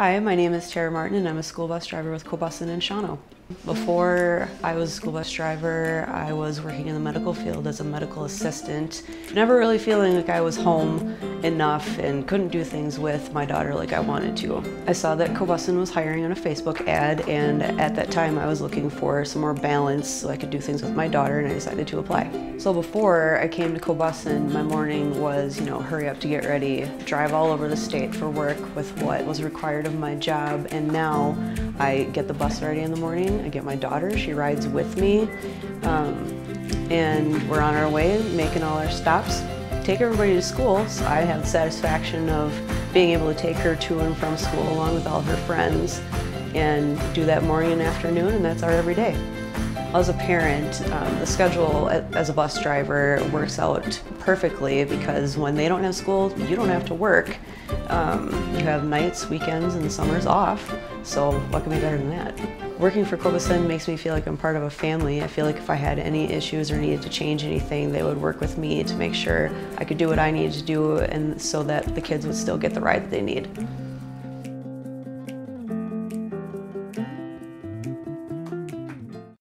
Hi, my name is Tara Martin and I'm a school bus driver with Kobussen in Shawano. Before I was a school bus driver, I was working in the medical field as a medical assistant, never really feeling like I was home enough and couldn't do things with my daughter like I wanted to. I saw that Kobussen was hiring on a Facebook ad, and at that time I was looking for some more balance so I could do things with my daughter, and I decided to apply. So before I came to Kobussen, my morning was, hurry up to get ready, drive all over the state for work with what was required of my job, and now I get the bus ready in the morning. I get my daughter, she rides with me, and we're on our way, making all our stops, take everybody to school. So I have the satisfaction of being able to take her to and from school along with all her friends and do that morning and afternoon, and that's our everyday. As a parent, the schedule as a bus driver works out perfectly because when they don't have school, you don't have to work. You have nights, weekends, and summers off, so what could be better than that? Working for Kobussen makes me feel like I'm part of a family. I feel like if I had any issues or needed to change anything, they would work with me to make sure I could do what I needed to do and so that the kids would still get the ride that they need.